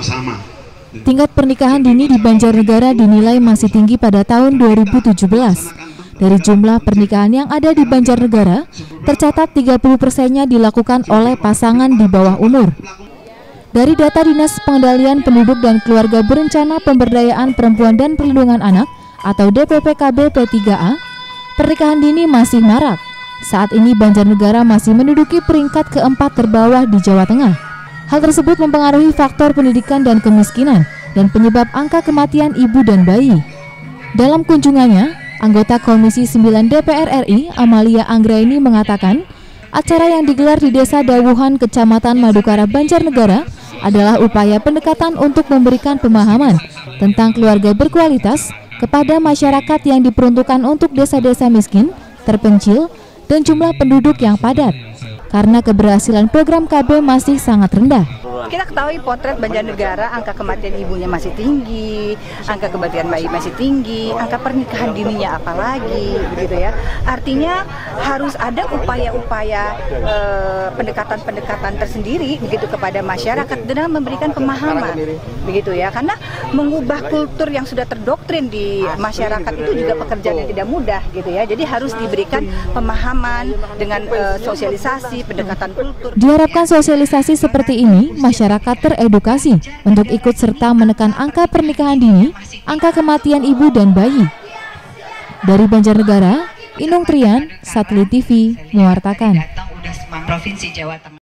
bersama-sama. Tingkat pernikahan dini di Banjarnegara dinilai masih tinggi pada tahun 2017. Dari jumlah pernikahan yang ada di Banjarnegara, tercatat 30%-nya dilakukan oleh pasangan di bawah umur. Dari data Dinas Pengendalian Penduduk dan Keluarga Berencana Pemberdayaan Perempuan dan Perlindungan Anak atau DPPKB P3A, pernikahan dini masih marak. Saat ini Banjarnegara masih menduduki peringkat keempat terbawah di Jawa Tengah. Hal tersebut mempengaruhi faktor pendidikan dan kemiskinan dan penyebab angka kematian ibu dan bayi. Dalam kunjungannya, anggota Komisi 9 DPR RI Amalia Anggraini mengatakan, acara yang digelar di Desa Dawuhan, Kecamatan Madukara, Banjarnegara adalah upaya pendekatan untuk memberikan pemahaman tentang keluarga berkualitas kepada masyarakat yang diperuntukkan untuk desa-desa miskin, terpencil, dan jumlah penduduk yang padat. Karena keberhasilan program KB masih sangat rendah. Kita ketahui potret Banjarnegara, angka kematian ibunya masih tinggi, angka kematian bayi masih tinggi, angka pernikahan dininya apalagi, begitu ya. Artinya harus ada upaya-upaya pendekatan-pendekatan tersendiri begitu kepada masyarakat dengan memberikan pemahaman, begitu ya. Karena mengubah kultur yang sudah terdoktrin di masyarakat itu juga pekerjaan yang tidak mudah, gitu ya. Jadi harus diberikan pemahaman dengan sosialisasi, pendekatan kultur. Diharapkan sosialisasi seperti ini, masyarakat teredukasi untuk ikut serta menekan angka pernikahan dini, angka kematian ibu dan bayi. Dari Banjarnegara, Inung Trian, Satelit TV, mewartakan.